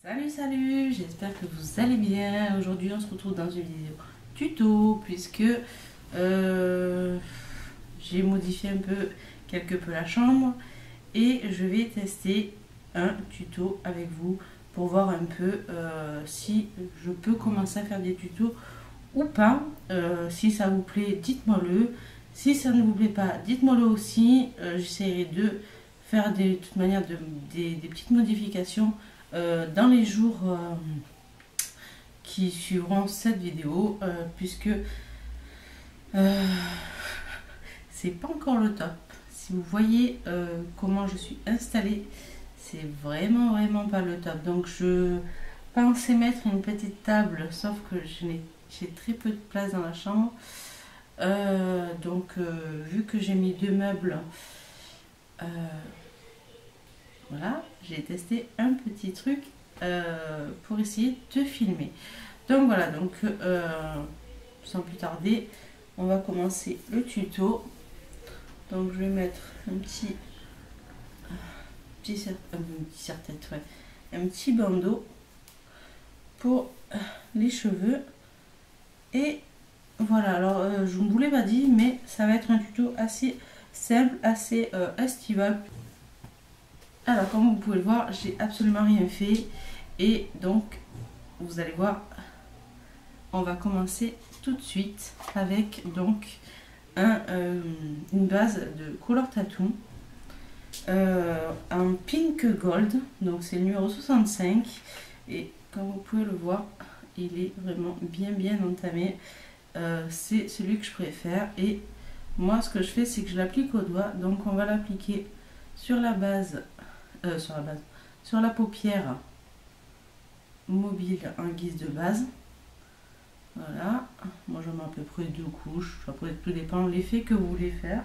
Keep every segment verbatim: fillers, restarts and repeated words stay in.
Salut salut, j'espère que vous allez bien. Aujourd'hui on se retrouve dans une vidéo tuto puisque euh, j'ai modifié un peu quelque peu la chambre et je vais tester un tuto avec vous pour voir un peu euh, si je peux commencer à faire des tutos ou pas. Euh, si ça vous plaît, dites-moi le. Si ça ne vous plaît pas, dites-moi le aussi. Euh, j'essaierai de faire des, de toute manière de, des, des petites modifications euh, dans les jours euh, qui suivront cette vidéo, euh, puisque euh, c'est pas encore le top. Si vous voyez euh, comment je suis installée, c'est vraiment vraiment pas le top. Donc je pensais mettre une petite table, sauf que j'ai très peu de place dans la chambre. Euh, donc euh, vu que j'ai mis deux meubles, euh, voilà, j'ai testé un petit truc euh, pour essayer de filmer. Donc voilà, donc euh, sans plus tarder, on va commencer le tuto. Donc je vais mettre un petit petit, un petit serre-tête, ouais, un petit bandeau pour les cheveux. Et voilà, alors euh, je ne vous l'ai pas dit, mais ça va être un tuto assez simple, assez euh, estival. Alors comme vous pouvez le voir, j'ai absolument rien fait et donc vous allez voir, on va commencer tout de suite avec donc un, euh, une base de Color Tattoo euh, en pink gold, donc c'est le numéro soixante-cinq et comme vous pouvez le voir, il est vraiment bien bien entamé. Euh, c'est celui que je préfère et moi ce que je fais c'est que je l'applique au doigt. Donc on va l'appliquer sur la base euh, sur la base sur la paupière mobile en guise de base. Voilà, moi j'en mets à peu près deux couches, après tout dépend de l'effet que vous voulez faire.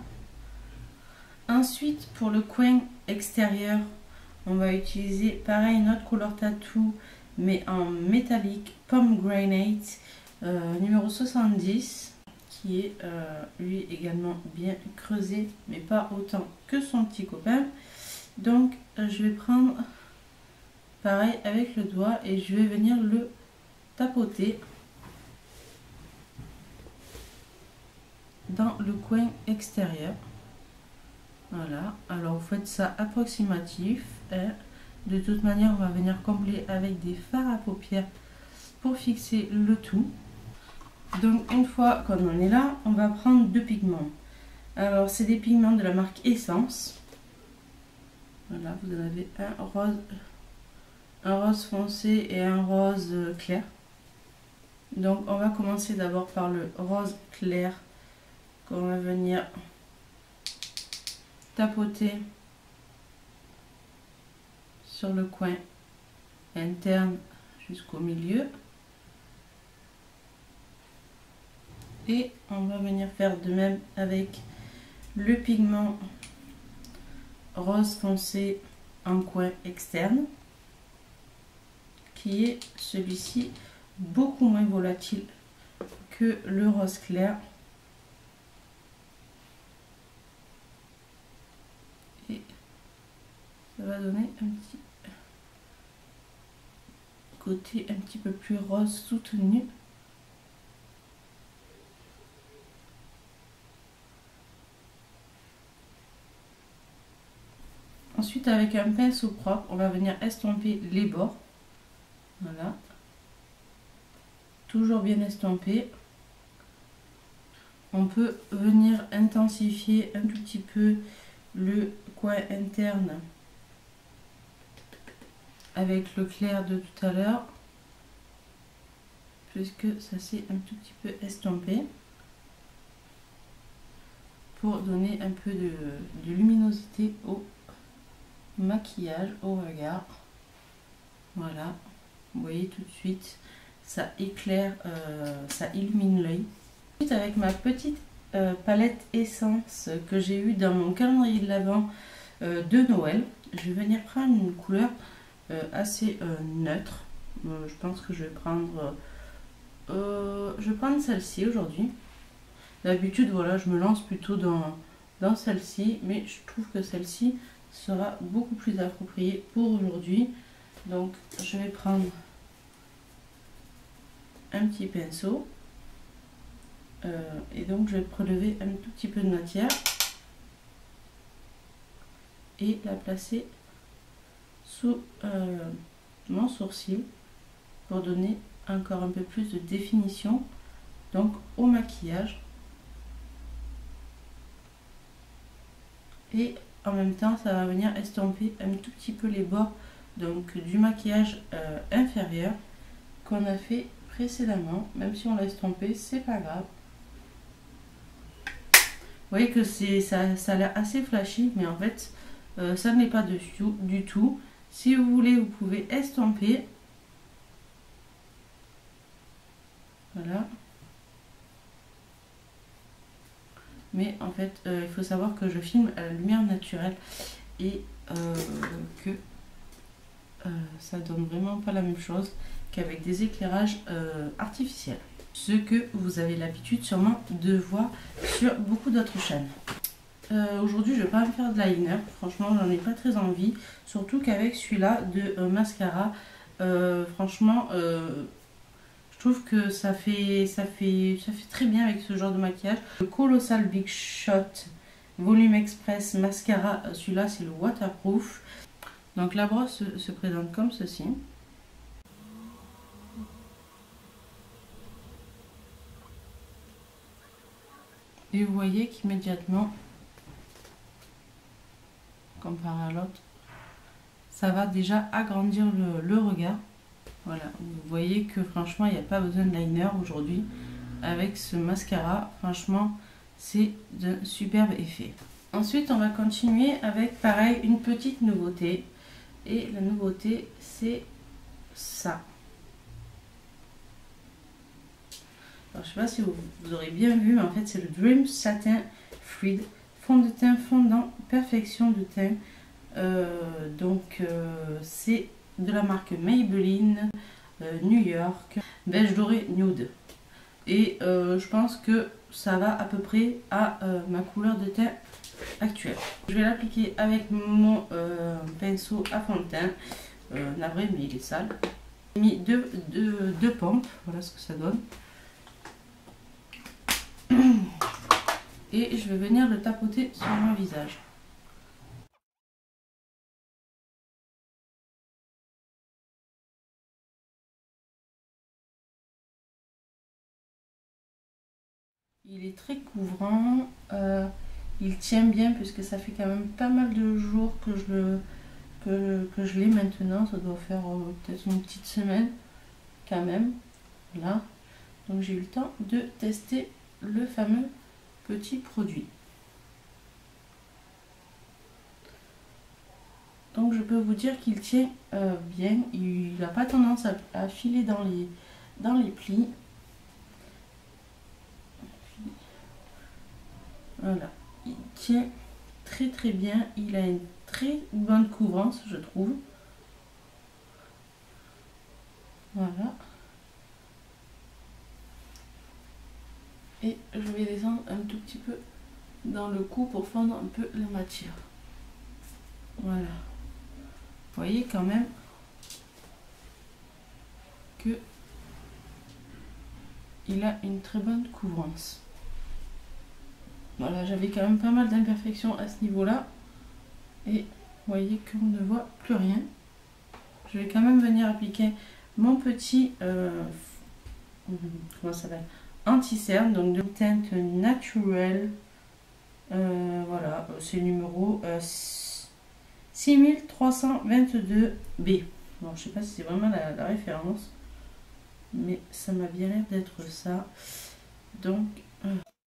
Ensuite pour le coin extérieur, on va utiliser pareil une autre Color Tattoo mais en métallique Pomegranate euh, numéro soixante-dix, qui est euh, lui également bien creusé mais pas autant que son petit copain. Donc euh, je vais prendre pareil avec le doigt et je vais venir le tapoter dans le coin extérieur. Voilà, alors vous faites ça approximatif, hein. De toute manière on va venir combler avec des fards à paupières pour fixer le tout. Donc une fois qu'on en est là, on va prendre deux pigments. Alors c'est des pigments de la marque Essence. Voilà, vous en avez un rose, un rose foncé et un rose clair. Donc on va commencer d'abord par le rose clair qu'on va venir tapoter sur le coin interne jusqu'au milieu. Et on va venir faire de même avec le pigment rose foncé en coin externe, qui est celui-ci beaucoup moins volatile que le rose clair. Et ça va donner un petit côté un petit peu plus rose soutenu. Ensuite avec un pinceau propre, on va venir estomper les bords. Voilà. Toujours bien estompé. On peut venir intensifier un tout petit peu le coin interne avec le clair de tout à l'heure, puisque ça s'est un tout petit peu estompé, pour donner un peu de, de luminosité au maquillage, au regard. Voilà, vous voyez tout de suite, ça éclaire, euh, ça illumine l'œil. Ensuite avec ma petite euh, palette essence que j'ai eue dans mon calendrier de l'Avent euh, de Noël, je vais venir prendre une couleur euh, assez euh, neutre. Euh, je pense que je vais prendre euh, je vais prendre celle-ci aujourd'hui. D'habitude voilà, je me lance plutôt dans, dans celle-ci, mais je trouve que celle-ci sera beaucoup plus appropriée pour aujourd'hui. Donc je vais prendre un petit pinceau euh, et donc je vais prélever un tout petit peu de matière et la placer sous euh, mon sourcil pour donner encore un peu plus de définition donc au maquillage, et en même temps ça va venir estomper un tout petit peu les bords donc du maquillage euh, inférieur qu'on a fait précédemment. Même si on l'a estompé, c'est pas grave. Vous voyez que c'est ça, ça a l'air assez flashy, mais en fait euh, ça ne l'est pas dessus du tout. Si vous voulez, vous pouvez estomper. Voilà. Mais en fait, euh, il faut savoir que je filme à la lumière naturelle et euh, que euh, ça donne vraiment pas la même chose qu'avec des éclairages euh, artificiels. Ce que vous avez l'habitude sûrement de voir sur beaucoup d'autres chaînes. Euh, Aujourd'hui, je vais pas me faire de liner. Franchement, j'en ai pas très envie. Surtout qu'avec celui-là de euh, mascara, euh, franchement, euh, je trouve que ça fait, ça, fait, ça fait très bien avec ce genre de maquillage. Le Colossal Big Shot Volume Express Mascara, celui-là c'est le waterproof. Donc la brosse se, se présente comme ceci. Et vous voyez qu'immédiatement, comparé à l'autre, ça va déjà agrandir le, le regard. Voilà, vous voyez que franchement il n'y a pas besoin de liner aujourd'hui avec ce mascara. Franchement c'est d'un superbe effet. Ensuite on va continuer avec pareil une petite nouveauté, et la nouveauté c'est ça. Alors je sais pas si vous, vous aurez bien vu, mais en fait c'est le Dream Satin Fluid fond de teint fondant perfection de teint. Euh, donc euh, c'est de la marque Maybelline euh, New York, beige doré nude, et euh, je pense que ça va à peu près à euh, ma couleur de teint actuelle. Je vais l'appliquer avec mon euh, pinceau à fond de teint, euh, navré mais il est sale. J'ai mis deux, deux, deux pompes, voilà ce que ça donne. Et je vais venir le tapoter sur mon visage. Il est très couvrant, euh, il tient bien puisque ça fait quand même pas mal de jours que je le que, que je l'ai maintenant. Ça doit faire euh, peut-être une petite semaine quand même. Voilà, donc j'ai eu le temps de tester le fameux petit produit. Donc je peux vous dire qu'il tient euh, bien, il n'a pas tendance à, à filer dans les, dans les plis. Voilà, il tient très très bien, il a une très bonne couvrance je trouve. Voilà. Et je vais descendre un tout petit peu dans le cou pour fondre un peu la matière. Voilà. Vous voyez quand même que il a une très bonne couvrance. Voilà, j'avais quand même pas mal d'imperfections à ce niveau-là. Et vous voyez qu'on ne voit plus rien. Je vais quand même venir appliquer mon petit euh, comment ça s'appelle, anti-cerne, donc de teinte naturelle. Euh, voilà, c'est numéro euh, six mille trois cent vingt-deux B. Bon, je sais pas si c'est vraiment la, la référence, mais ça m'a bien l'air d'être ça. Donc, euh,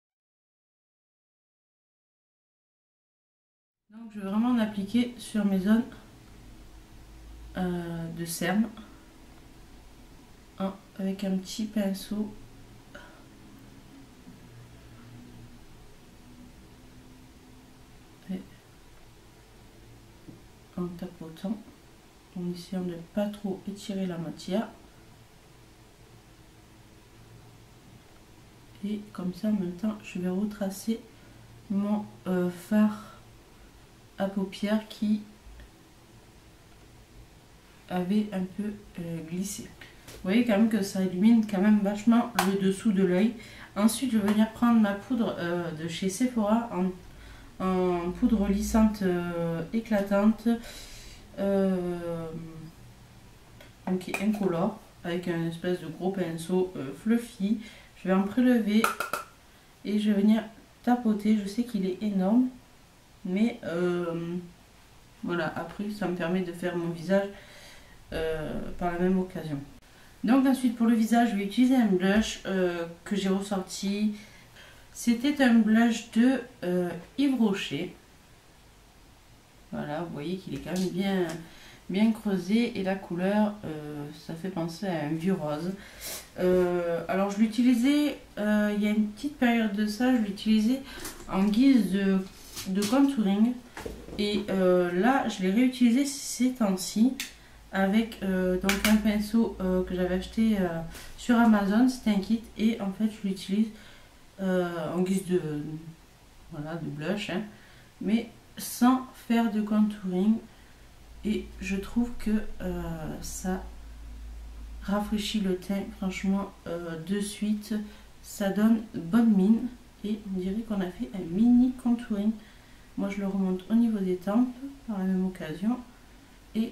donc je vais vraiment en appliquer sur mes zones euh, de cerne, hein, avec un petit pinceau. Et en tapotant, en essayant de ne pas trop étirer la matière. Et comme ça en même temps je vais retracer mon euh, fard à paupières qui avait un peu euh, glissé. Vous voyez quand même que ça illumine quand même vachement le dessous de l'œil. Ensuite, je vais venir prendre ma poudre euh, de chez Sephora en, en poudre lissante euh, éclatante, euh, donc incolore, avec un espèce de gros pinceau euh, fluffy. Je vais en prélever et je vais venir tapoter. Je sais qu'il est énorme, mais euh, voilà, après ça me permet de faire mon visage euh, par la même occasion. Donc ensuite pour le visage, je vais utiliser un blush euh, que j'ai ressorti. C'était un blush de euh, Yves Rocher. Voilà, vous voyez qu'il est quand même bien, bien creusé et la couleur, euh, ça fait penser à un vieux rose. Euh, alors je l'utilisais, euh, il y a une petite période de ça, je l'utilisais en guise de, de contouring. Et euh, là, je l'ai réutilisé ces temps-ci avec euh, donc un pinceau euh, que j'avais acheté euh, sur Amazon. C'était un kit et en fait je l'utilise euh, en guise de, voilà, de blush, hein, mais sans faire de contouring. Et je trouve que euh, ça rafraîchit le teint, franchement, euh, de suite. Ça donne bonne mine et on dirait qu'on a fait un mini contouring. Moi je le remonte au niveau des tempes par la même occasion et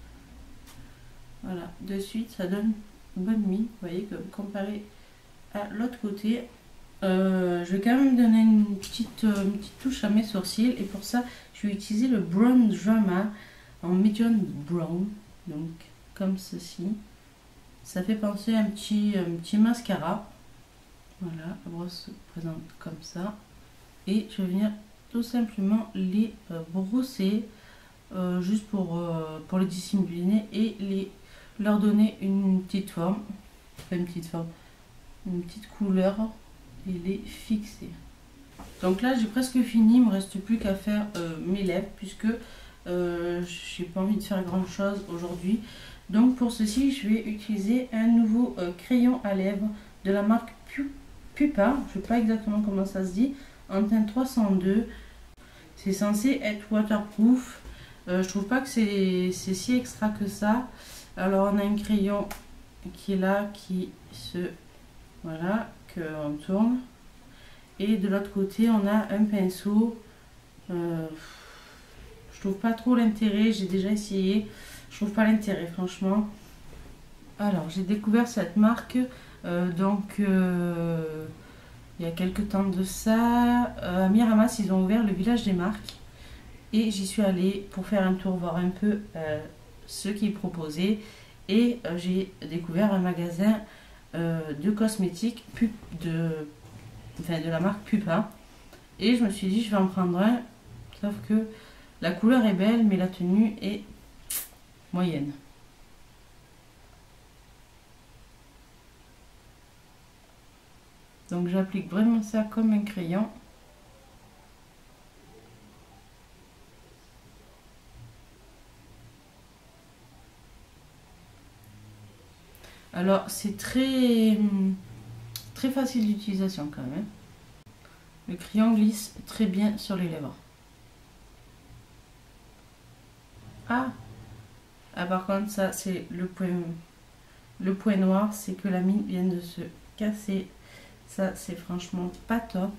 voilà, de suite ça donne bonne mine. Vous voyez que comparé à l'autre côté, euh, je vais quand même donner une petite, euh, une petite touche à mes sourcils et pour ça je vais utiliser le Brown Drama en medium brown, donc comme ceci. Ça fait penser à un petit, un petit mascara. Voilà, la brosse se présente comme ça et je vais venir tout simplement les euh, brosser euh, juste pour, euh, pour les dissimuler et les, leur donner une petite forme, enfin une petite forme, une petite couleur et les fixer. Donc là j'ai presque fini, il me reste plus qu'à faire euh, mes lèvres puisque euh, j'ai pas envie de faire grand chose aujourd'hui. Donc pour ceci je vais utiliser un nouveau euh, crayon à lèvres de la marque Pupa, je ne sais pas exactement comment ça se dit, en teinte trois cent deux. C'est censé être waterproof. Euh, je trouve pas que c'est si extra que ça. Alors on a un crayon qui est là, qui se... Voilà, qu'on tourne. Et de l'autre côté on a un pinceau. Euh, je trouve pas trop l'intérêt, j'ai déjà essayé. Je trouve pas l'intérêt franchement. Alors j'ai découvert cette marque. Euh, donc euh, il y a quelques temps de ça, euh, à Miramas ils ont ouvert le village des marques et j'y suis allée pour faire un tour, voir un peu euh, ce qu'ils proposaient et euh, j'ai découvert un magasin euh, de cosmétiques pub, de, enfin, de la marque Pupa et je me suis dit je vais en prendre un, sauf que la couleur est belle mais la tenue est moyenne. Donc j'applique vraiment ça comme un crayon. Alors c'est très très facile d'utilisation quand même. Le crayon glisse très bien sur les lèvres. Ah, ah par contre ça c'est le point, le point noir, c'est que la mine vient de se casser. Ça, c'est franchement pas top.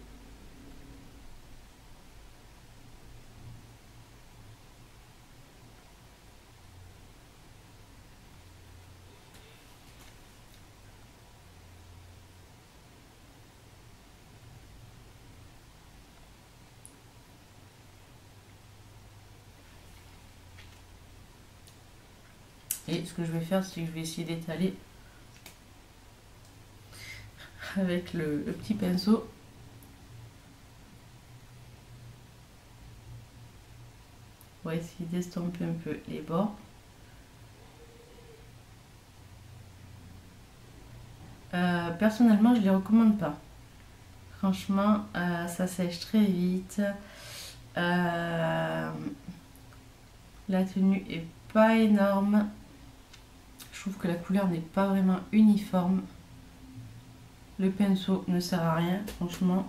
Et ce que je vais faire, c'est que je vais essayer d'étaler avec le, le petit pinceau. On va essayer d'estomper un peu les bords. Euh, personnellement, je ne les recommande pas. Franchement, euh, ça sèche très vite. Euh, la tenue est pas énorme. Je trouve que la couleur n'est pas vraiment uniforme. Le pinceau ne sert à rien, franchement.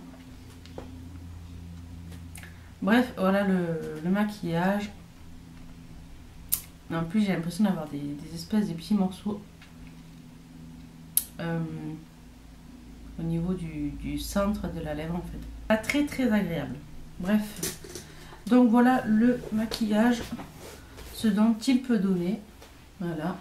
Bref, voilà le, le maquillage. En plus, j'ai l'impression d'avoir des, des espèces de petits morceaux euh, au niveau du, du centre de la lèvre en fait. Pas très très agréable. Bref. Donc voilà le maquillage, ce dont il peut donner. Voilà.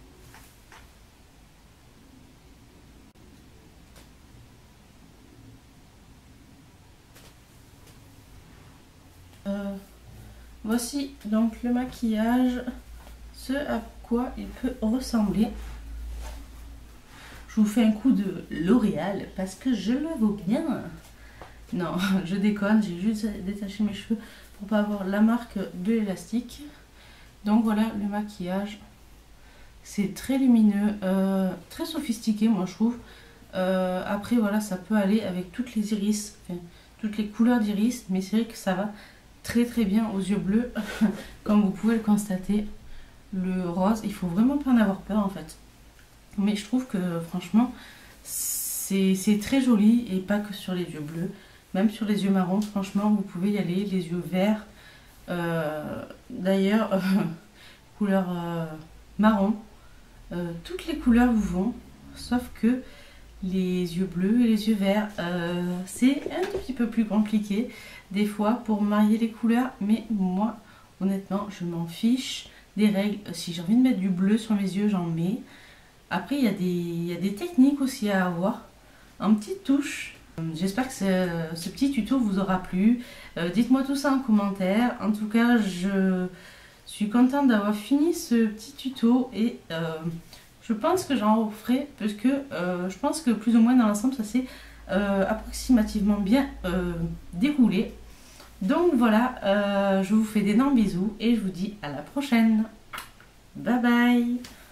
Euh, voici donc le maquillage, ce à quoi il peut ressembler. Je vous fais un coup de L'Oréal parce que je le vaux bien. Non, je déconne, j'ai juste détaché mes cheveux pour pas avoir la marque de l'élastique. Donc voilà le maquillage. C'est très lumineux, euh, très sophistiqué moi je trouve. Euh, après voilà, ça peut aller avec toutes les iris, enfin, toutes les couleurs d'iris, mais c'est vrai que ça va très très bien aux yeux bleus, comme vous pouvez le constater. Le rose, il faut vraiment pas en avoir peur en fait. Mais je trouve que franchement, c'est très joli et pas que sur les yeux bleus. Même sur les yeux marrons, franchement, vous pouvez y aller. Les yeux verts, euh, d'ailleurs, euh, couleur euh, marron. Euh, toutes les couleurs vous vont, sauf que les yeux bleus et les yeux verts, euh, c'est un tout petit peu plus compliqué des fois pour marier les couleurs. Mais moi, honnêtement, je m'en fiche des règles. Si j'ai envie de mettre du bleu sur mes yeux, j'en mets. Après, il y a des, il y a des techniques aussi à avoir, en petites touches. J'espère que ce, ce petit tuto vous aura plu. Euh, Dites-moi tout ça en commentaire. En tout cas, je suis contente d'avoir fini ce petit tuto et euh, je pense que j'en referai parce que euh, je pense que plus ou moins dans l'ensemble, ça s'est euh, approximativement bien euh, déroulé. Donc voilà, euh, je vous fais d'énormes bisous et je vous dis à la prochaine. Bye bye!